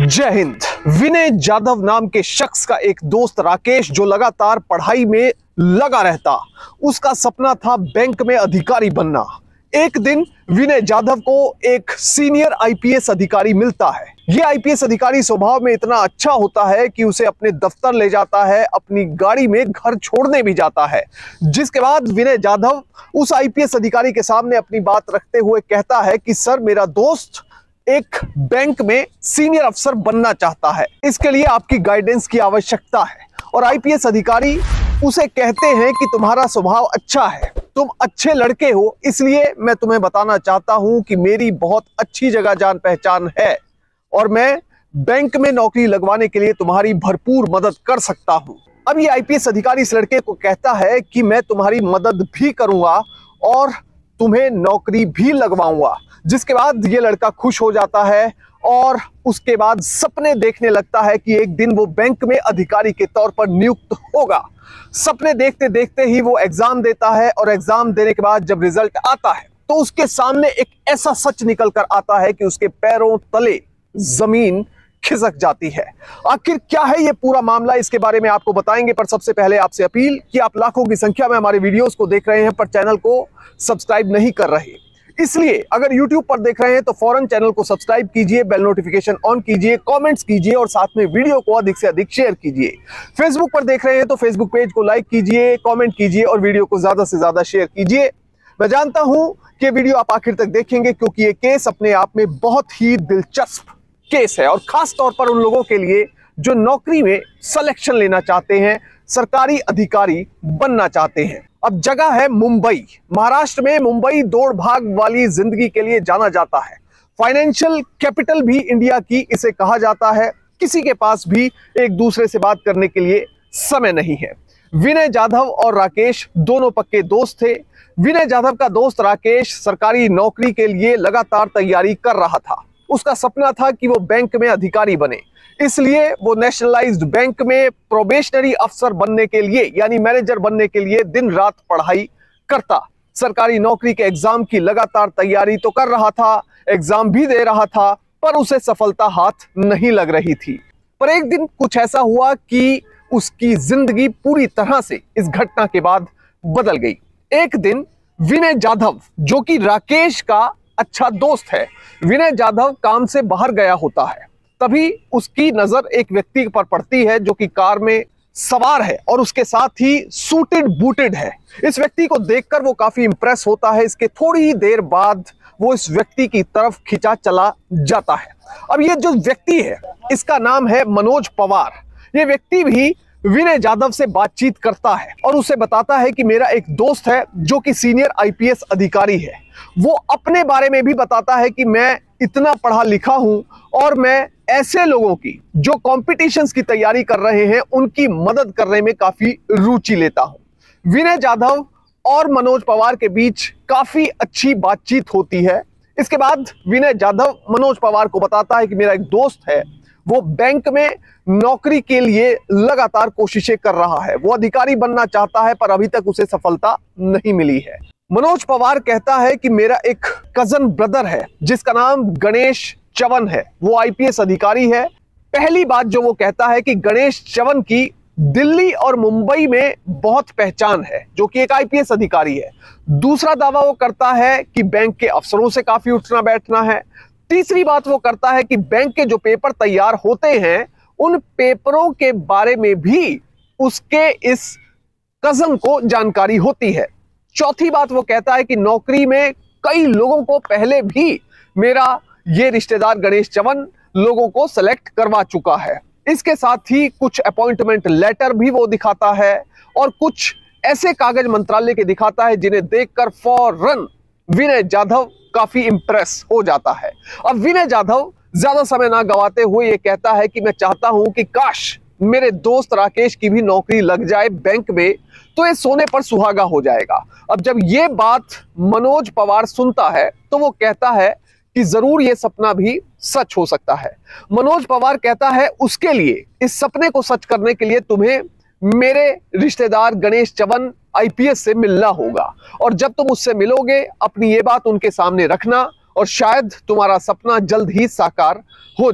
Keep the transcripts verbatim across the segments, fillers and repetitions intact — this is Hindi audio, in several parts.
जय हिंद। विनय जाधव नाम के शख्स का एक दोस्त राकेश जो लगातार पढ़ाई में लगा रहता, उसका सपना था बैंक में अधिकारी बनना। एक दिन विनय जाधव को एक सीनियर आईपीएस अधिकारी मिलता है। यह आईपीएस अधिकारी स्वभाव में इतना अच्छा होता है कि उसे अपने दफ्तर ले जाता है, अपनी गाड़ी में घर छोड़ने भी जाता है। जिसके बाद विनय जाधव उस आईपीएस अधिकारी के सामने अपनी बात रखते हुए कहता है कि सर, मेरा दोस्त एक बैंक में सीनियर अफसर बनना चाहता है, इसके लिए आपकी गाइडेंस की आवश्यकता है। और आईपीएस अधिकारी उसे कहते हैं कि तुम्हारा स्वभाव अच्छा है, तुम अच्छे लड़के हो, इसलिए मैं तुम्हें बताना चाहता हूं कि मेरी बहुत अच्छी जगह जान पहचान है और मैं बैंक में नौकरी लगवाने के लिए तुम्हारी भरपूर मदद कर सकता हूं। अब ये आईपीएस अधिकारी इस लड़के को कहता है कि मैं तुम्हारी मदद भी करूंगा और तुम्हें नौकरी भी लगवाऊंगा। जिसके बाद ये लड़का खुश हो जाता है और उसके बाद सपने देखने लगता है कि एक दिन वो बैंक में अधिकारी के तौर पर नियुक्त होगा। सपने देखते देखते ही वो एग्जाम देता है और एग्जाम देने के बाद जब रिजल्ट आता है तो उसके सामने एक ऐसा सच निकल कर आता है कि उसके पैरों तले जमीन खिसक जाती है। आखिर क्या है ये पूरा मामला, इसके बारे में आपको बताएंगे, पर सबसे पहले आपसे अपील कि आप लाखों की संख्या में हमारे वीडियोस को देख रहे हैं पर चैनल को सब्सक्राइब नहीं कर रहे, इसलिए अगर YouTube पर देख रहे हैं तो फौरन चैनल को सब्सक्राइब कीजिए, बेल नोटिफिकेशन ऑन कीजिए, कमेंट्स कीजिए और साथ में वीडियो को अधिक से अधिक शेयर कीजिए। फेसबुक पर देख रहे हैं तो फेसबुक पेज को लाइक कीजिए, कमेंट कीजिए और वीडियो को ज्यादा से ज्यादा शेयर कीजिए। मैं जानता हूं कि वीडियो आप आखिर तक देखेंगे क्योंकि ये केस अपने आप में बहुत ही दिलचस्प केस है और खास तौर पर उन लोगों के लिए जो नौकरी में सिलेक्शन लेना चाहते हैं, सरकारी अधिकारी बनना चाहते हैं। अब जगह है मुंबई, महाराष्ट्र में। मुंबई दौड़ भाग वाली जिंदगी के लिए जाना जाता है, फाइनेंशियल कैपिटल भी इंडिया की इसे कहा जाता है। किसी के पास भी एक दूसरे से बात करने के लिए समय नहीं है। विनय जाधव और राकेश दोनों पक्के दोस्त थे। विनय जाधव का दोस्त राकेश सरकारी नौकरी के लिए लगातार तैयारी कर रहा था। उसका सपना था कि वो बैंक में अधिकारी बने, इसलिए वो नेशनलाइज्ड बैंक में प्रोबेशनरी अफसर बनने के लिए यानी मैनेजर बनने के लिए दिन रात पढ़ाई करता। सरकारी नौकरी के एग्जाम की लगातार तैयारी तो कर रहा था, एग्जाम भी दे रहा था, पर उसे सफलता हाथ नहीं लग रही थी। पर एक दिन कुछ ऐसा हुआ कि उसकी जिंदगी पूरी तरह से इस घटना के बाद बदल गई। एक दिन विनय जाधव, जो कि राकेश का अच्छा दोस्त है, विनय जाधव काम से बाहर गया होता है। तभी उसकी नजर एक व्यक्ति पर पड़ती है जो कि कार में सवार है और उसके साथ ही सूटेड बूटेड है। इस व्यक्ति को देखकर वो काफी इंप्रेस होता है। इसके थोड़ी ही देर बाद वो इस व्यक्ति की तरफ खिंचा चला जाता है। अब ये जो व्यक्ति है इसका नाम है मनोज पवार। ये व्यक्ति भी विनय जाधव से बातचीत करता है और उसे बताता है कि मेरा एक दोस्त है जो कि सीनियर आईपीएस अधिकारी है। वो अपने बारे में भी बताता है कि मैं इतना पढ़ा लिखा हूं और मैं ऐसे लोगों की जो कॉम्पिटिशन्स की तैयारी कर रहे हैं उनकी मदद करने में काफी रुचि लेता हूं। विनय जाधव और मनोज पवार के बीच काफी अच्छी बातचीत होती है। इसके बाद विनय जाधव मनोज पवार को बताता है कि मेरा एक दोस्त है, वो बैंक में नौकरी के लिए लगातार कोशिशें कर रहा है, वो अधिकारी बनना चाहता है पर अभी तक उसे सफलता नहीं मिली है। मनोज पवार कहता है कि मेरा एक कजन ब्रदर है जिसका नाम गणेश चवन है, वो आईपीएस अधिकारी है। पहली बात जो वो कहता है कि गणेश चवन की दिल्ली और मुंबई में बहुत पहचान है, जो कि एक आईपीएस अधिकारी है। दूसरा दावा वो करता है कि बैंक के अफसरों से काफी उठना बैठना है। तीसरी बात वो करता है कि बैंक के जो पेपर तैयार होते हैं उन पेपरों के बारे में भी उसके इस कजन को जानकारी होती है। चौथी बात वो कहता है कि नौकरी में कई लोगों को पहले भी मेरा ये रिश्तेदार गणेश चवन लोगों को सेलेक्ट करवा चुका है। इसके साथ ही कुछ अपॉइंटमेंट लेटर भी वो दिखाता है और कुछ ऐसे कागज मंत्रालय के दिखाता है जिन्हें देखकर फौरन विनय जाधव काफी इंप्रेस हो जाता है। अब विनय जाधव ज्यादा समय ना गवाते हुए ये कहता है कि मैं चाहता हूं कि काश मेरे दोस्त राकेश की भी नौकरी लग जाए बैंक में, तो ये सोने पर सुहागा हो जाएगा। अब जब ये बात मनोज पवार सुनता है तो वो कहता है कि जरूर ये सपना भी सच हो सकता है। मनोज पवार कहता है उसके लिए, इस सपने को सच करने के लिए तुम्हें मेरे रिश्तेदार गणेश चवन आईपीएस से मिलना होगा और जब तुम उससे मिलोगे अपनी ये बात उनके सामने रखना और शायद तुम्हारा सपना जल्द ही साकार हो जाए।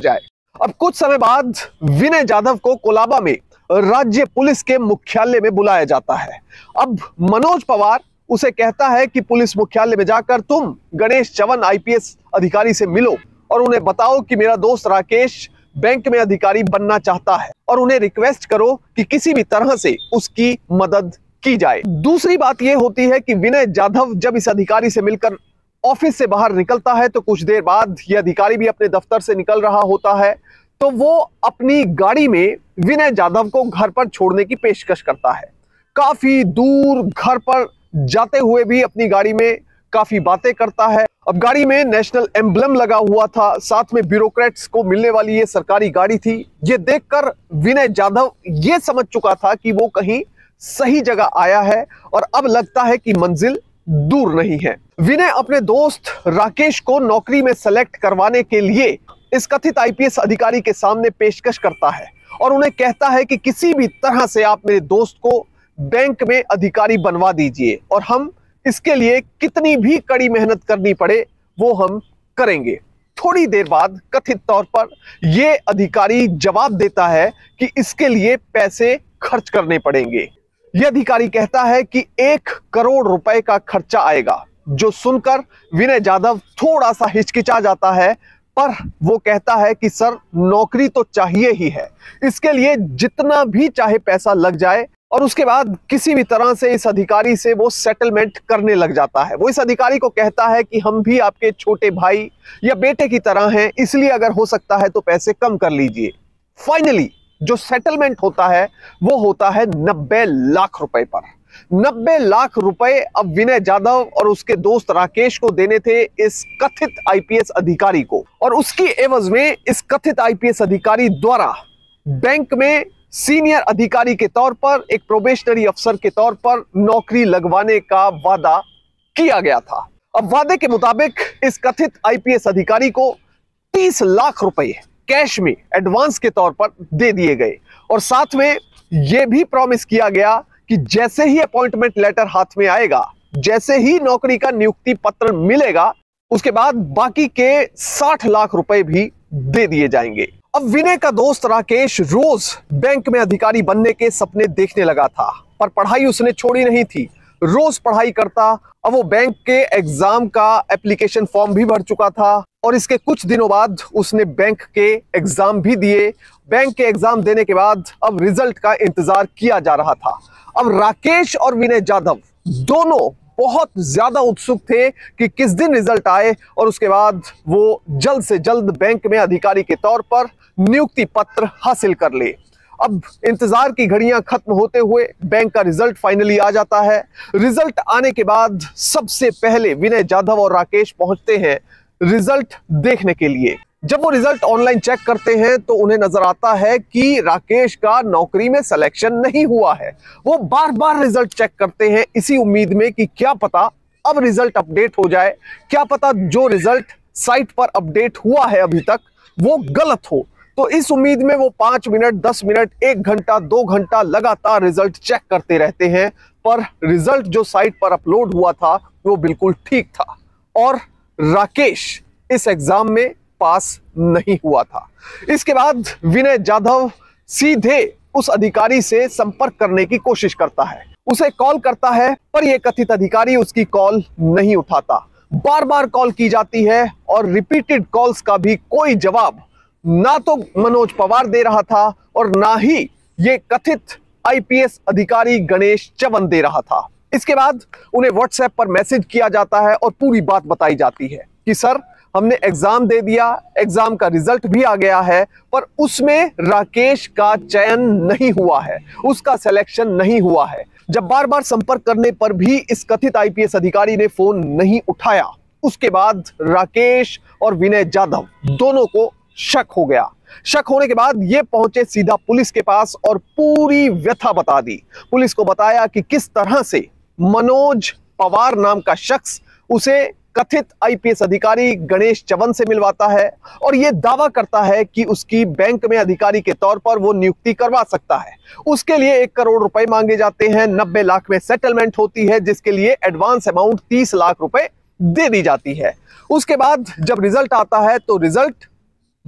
अब कुछ समय बाद विनय जाधव को कोलाबा में राज्य पुलिस के मुख्यालय में बुलाया जाता है। अब मनोज पवार उसे कहता है कि पुलिस मुख्यालय में जाकर तुम गणेश चवन आईपीएस अधिकारी से मिलो और उन्हें बताओ कि मेरा दोस्त राकेश बैंक में अधिकारी बनना चाहता है और उन्हें रिक्वेस्ट करो कि किसी भी तरह से उसकी मदद की जाए। दूसरी बात यह होती है कि विनय जाधव जब इस अधिकारी से मिलकर ऑफिस से बाहर निकलता है तो कुछ देर बाद यह अधिकारी भी अपने दफ्तर से निकल रहा होता है, तो वो अपनी गाड़ी में विनय जाधव को घर पर छोड़ने की पेशकश करता है। काफी दूर घर पर जाते हुए भी अपनी गाड़ी में काफी बातें करता है। अब गाड़ी में नेशनल एम्ब्लम लगा हुआ था, साथ में ब्यूरोक्रेट्स को मिलने वाली ये सरकारी गाड़ी थी। ये देखकर विनय जाधव ये समझ चुका था कि वो कहीं सही जगह आया है और अब लगता है कि मंजिल दूर नहीं है। विनय अपने दोस्त राकेश को नौकरी में सेलेक्ट करवाने के लिए इस कथित आईपीएस अधिकारी के सामने पेशकश करता है और उन्हें कहता है कि किसी भी तरह से आप मेरे दोस्त को बैंक में अधिकारी बनवा दीजिए और हम इसके लिए कितनी भी कड़ी मेहनत करनी पड़े वो हम करेंगे। थोड़ी देर बाद कथित तौर पर यह अधिकारी जवाब देता है कि इसके लिए पैसे खर्च करने पड़ेंगे। यह अधिकारी कहता है कि एक करोड़ रुपए का खर्चा आएगा, जो सुनकर विनय जाधव थोड़ा सा हिचकिचा जाता है, पर वो कहता है कि सर नौकरी तो चाहिए ही है, इसके लिए जितना भी चाहे पैसा लग जाए। और उसके बाद किसी भी तरह से इस अधिकारी से वो सेटलमेंट करने लग जाता है। वो इस अधिकारी को कहता है कि हम भी आपके छोटे भाई या बेटे की तरह हैं, इसलिए अगर हो सकता है तो पैसे कम कर लीजिए। फाइनली जो सेटलमेंट होता है वो होता है नब्बे लाख रुपए पर। नब्बे लाख रुपए अब विनय जाधव और उसके दोस्त राकेश को देने थे इस कथित आईपीएस अधिकारी को, और उसकी एवज में इस कथित आईपीएस अधिकारी द्वारा बैंक में सीनियर अधिकारी के तौर पर, एक प्रोबेशनरी अफसर के तौर पर नौकरी लगवाने का वादा किया गया था। अब वादे के मुताबिक इस कथित आईपीएस अधिकारी को तीस लाख रुपए कैश में एडवांस के तौर पर दे दिए गए और साथ में यह भी प्रॉमिस किया गया कि जैसे ही अपॉइंटमेंट लेटर हाथ में आएगा, जैसे ही नौकरी का नियुक्ति पत्र मिलेगा, उसके बाद बाकी के साठ लाख रुपए भी दे दिए जाएंगे। अब विनय का दोस्त राकेश रोज बैंक में अधिकारी बनने के सपने देखने लगा था, पर पढ़ाई उसने छोड़ी नहीं थी। रोज पढ़ाई करता। अब वो बैंक के एग्जाम का एप्लीकेशन फॉर्म भी भर चुका था और इसके कुछ दिनों बाद उसने बैंक के एग्जाम भी दिए। बैंक के एग्जाम देने के बाद अब रिजल्ट का इंतजार किया जा रहा था। अब राकेश और विनय जाधव दोनों बहुत ज्यादा उत्सुक थे कि किस दिन रिजल्ट आए और उसके बाद वो जल्द से जल्द बैंक में अधिकारी के तौर पर नियुक्ति पत्र हासिल कर ले। अब इंतजार की घड़ियां खत्म होते हुए बैंक का रिजल्ट फाइनली आ जाता है। रिजल्ट आने के बाद सबसे पहले विनय जाधव और राकेश पहुंचते हैं रिजल्ट देखने के लिए। जब वो रिजल्ट ऑनलाइन चेक करते हैं तो उन्हें नजर आता है कि राकेश का नौकरी में सिलेक्शन नहीं हुआ है। वो बार बार रिजल्ट चेक करते हैं इसी उम्मीद में कि क्या पता अब रिजल्ट अपडेट हो जाए, क्या पता जो रिजल्ट साइट पर अपडेट हुआ है अभी तक वो गलत हो। तो इस उम्मीद में वो पांच मिनट, दस मिनट, एक घंटा, दो घंटा लगातार रिजल्ट चेक करते रहते हैं, पर रिजल्ट जो साइट पर अपलोड हुआ था वो बिल्कुल ठीक था और राकेश इस एग्जाम में पास नहीं हुआ था। इसके बाद विनय जाधव सीधे उस अधिकारी से संपर्क करने की कोशिश करता है, उसे कॉल करता है, पर यह कथित अधिकारी उसकी कॉल नहीं उठाता। बार बार कॉल की जाती है और रिपीटेड कॉल्स का भी कोई जवाब ना तो मनोज पवार दे रहा था और ना ही ये कथित आईपीएस अधिकारी गणेश चवन दे रहा था। इसके बाद उन्हें व्हाट्सएप पर मैसेज किया जाता है और पूरी बात बताई जाती है कि सर हमने एग्जाम दे दिया, एग्जाम का रिजल्ट भी आ गया है, पर उसमें राकेश का चयन नहीं हुआ है, उसका सिलेक्शन नहीं हुआ है। जब बार बार संपर्क करने पर भी इस कथित आईपीएस अधिकारी ने फोन नहीं उठाया, उसके बाद राकेश और विनय जाधव दोनों को शक हो गया। शक होने के बाद ये पहुंचे सीधा पुलिस के पास और पूरी व्यथा बता दी। पुलिस को बताया कि किस तरह से मनोज पवार नाम का शख्स उसे कथित आईपीएस अधिकारी गणेश चवन से मिलवाता है और यह दावा करता है कि उसकी बैंक में अधिकारी के तौर पर वो नियुक्ति करवा सकता है। उसके लिए एक करोड़ रुपए मांगे जाते हैं, नब्बे लाख में सेटलमेंट होती है, जिसके लिए एडवांस अमाउंट तीस लाख रुपए दे दी जाती है। उसके बाद जब रिजल्ट आता है तो रिजल्ट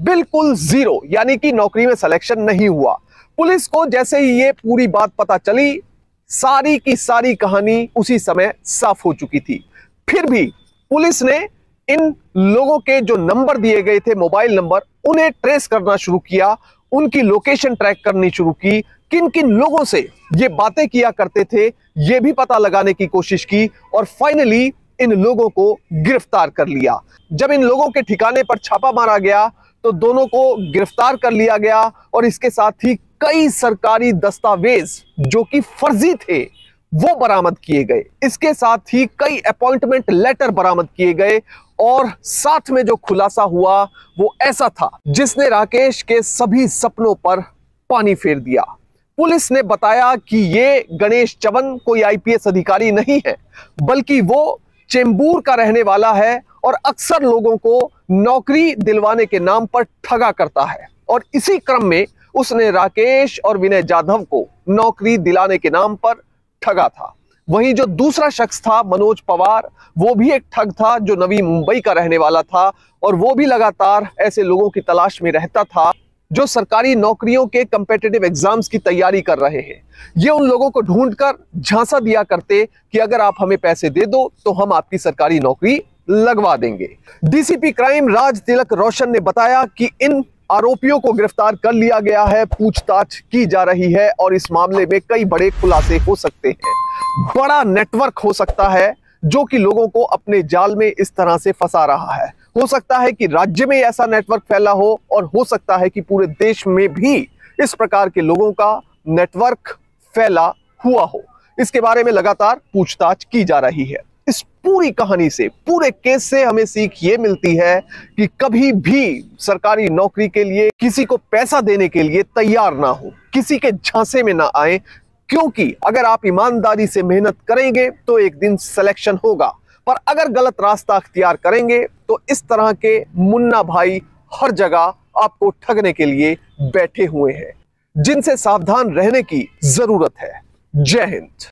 बिल्कुल जीरो, यानी कि नौकरी में सिलेक्शन नहीं हुआ। पुलिस को जैसे ही ये पूरी बात पता चली, सारी की सारी कहानी उसी समय साफ हो चुकी थी। फिर भी पुलिस ने इन लोगों के जो नंबर दिए गए थे, मोबाइल नंबर, उन्हें ट्रेस करना शुरू किया, उनकी लोकेशन ट्रैक करनी शुरू की, किन किन लोगों से ये बातें किया करते थे ये भी पता लगाने की कोशिश की और फाइनली इन लोगों को गिरफ्तार कर लिया। जब इन लोगों के ठिकाने पर छापा मारा गया तो दोनों को गिरफ्तार कर लिया गया और इसके साथ ही कई सरकारी दस्तावेज जो कि फर्जी थे वो बरामद किए गए। इसके साथ ही कई अपॉइंटमेंट लेटर बरामद किए गए और साथ में जो खुलासा हुआ वो ऐसा था जिसने राकेश के सभी सपनों पर पानी फेर दिया। पुलिस ने बताया कि ये गणेश चवन कोई आईपीएस अधिकारी नहीं है, बल्कि वो चेंबूर का रहने वाला है और अक्सर लोगों को नौकरी दिलवाने के नाम पर ठगा करता है। और इसी क्रम में उसने राकेश और विनय जाधव को नौकरी दिलाने के नाम पर ठगा था। वहीं जो दूसरा शख्स था मनोज पवार, वो भी एक ठग था जो नवी मुंबई का रहने वाला था और वो भी लगातार ऐसे लोगों की तलाश में रहता था जो सरकारी नौकरियों के कॉम्पिटिटिव एग्जाम्स की तैयारी कर रहे हैं। ये उन लोगों को ढूंढकर झांसा दिया करते कि अगर आप हमें पैसे दे दो तो हम आपकी सरकारी नौकरी लगवा देंगे। डीसीपी क्राइम राज तिलक रोशन ने बताया कि इन आरोपियों को गिरफ्तार कर लिया गया है, पूछताछ की जा रही है और इस मामले में कई बड़े खुलासे हो सकते हैं। बड़ा नेटवर्क हो सकता है जो कि लोगों को अपने जाल में इस तरह से फंसा रहा है। हो सकता है कि राज्य में ऐसा नेटवर्क फैला हो और हो सकता है कि पूरे देश में भी इस प्रकार के लोगों का नेटवर्क फैला हुआ हो। इसके बारे में लगातार पूछताछ की जा रही है। इस पूरी कहानी से, पूरे केस से हमें सीख ये मिलती है कि कभी भी सरकारी नौकरी के लिए किसी को पैसा देने के लिए तैयार ना हो, किसी के झांसे में ना आए, क्योंकि अगर आप ईमानदारी से मेहनत करेंगे तो एक दिन सिलेक्शन होगा, पर अगर गलत रास्ता अख्तियार करेंगे तो इस तरह के मुन्ना भाई हर जगह आपको ठगने के लिए बैठे हुए हैं, जिनसे सावधान रहने की जरूरत है। जय हिंद।